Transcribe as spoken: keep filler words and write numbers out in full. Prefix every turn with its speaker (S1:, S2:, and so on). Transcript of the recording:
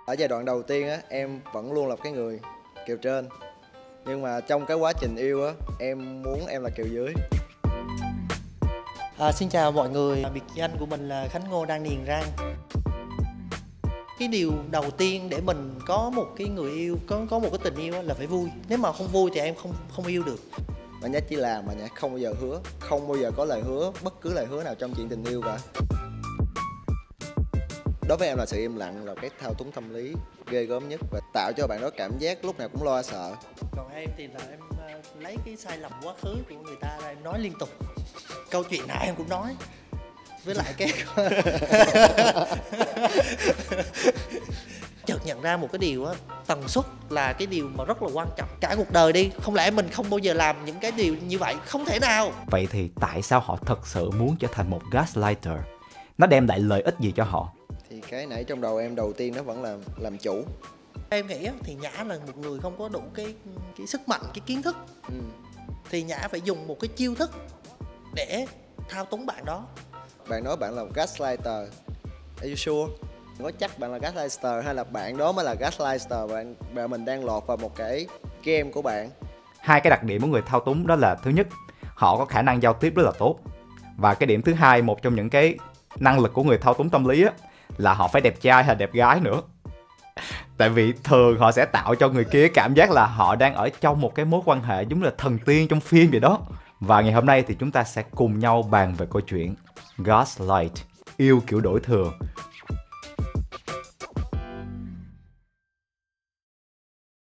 S1: Ở giai đoạn đầu tiên á, em vẫn luôn là cái người kèo trên. Nhưng mà trong cái quá trình yêu á, em muốn em là kèo dưới.
S2: À, xin chào mọi người, biệt danh của mình là Khánh Ngô đang niềng răng. Cái điều đầu tiên để mình có một cái người yêu, có có một cái tình yêu là phải vui. Nếu mà không vui thì em không không yêu được.
S1: Bạn nhớ chỉ làm mà nhớ không bao giờ hứa, không bao giờ có lời hứa, bất cứ lời hứa nào trong chuyện tình yêu cả. Đối với em là sự im lặng là cái thao túng tâm lý ghê gớm nhất và tạo cho bạn đó cảm giác lúc nào cũng lo sợ.
S2: Còn em thì là em uh, lấy cái sai lầm quá khứ của người ta ra em nói liên tục. Câu chuyện nào em cũng nói. Với lại cái chợt nhận ra một cái điều á, tần suất là cái điều mà rất là quan trọng. Cả cuộc đời đi, không lẽ mình không bao giờ làm những cái điều như vậy, không thể nào.
S3: Vậy thì tại sao họ thật sự muốn trở thành một gaslighter? Nó đem lại lợi ích gì cho họ?
S1: Thì cái nãy trong đầu em đầu tiên nó vẫn là làm chủ.
S2: Em nghĩ á, thì Nhã là một người không có đủ cái cái sức mạnh, cái kiến thức.
S1: Ừ.
S2: Thì Nhã phải dùng một cái chiêu thức để thao túng bạn đó.
S1: Bạn nói bạn là một gaslighter. Are you sure? Có chắc bạn là gaslighter hay là bạn đó mới là gaslighter, bạn và mình đang lọt vào một cái game của bạn?
S3: Hai cái đặc điểm của người thao túng đó là: thứ nhất, họ có khả năng giao tiếp rất là tốt. Và cái điểm thứ hai, một trong những cái năng lực của người thao túng tâm lý á, là họ phải đẹp trai hay đẹp gái nữa. Tại vì thường họ sẽ tạo cho người kia cảm giác là họ đang ở trong một cái mối quan hệ giống là thần tiên trong phim vậy đó. Và ngày hôm nay thì chúng ta sẽ cùng nhau bàn về câu chuyện gaslight, yêu kiểu đổi thừa.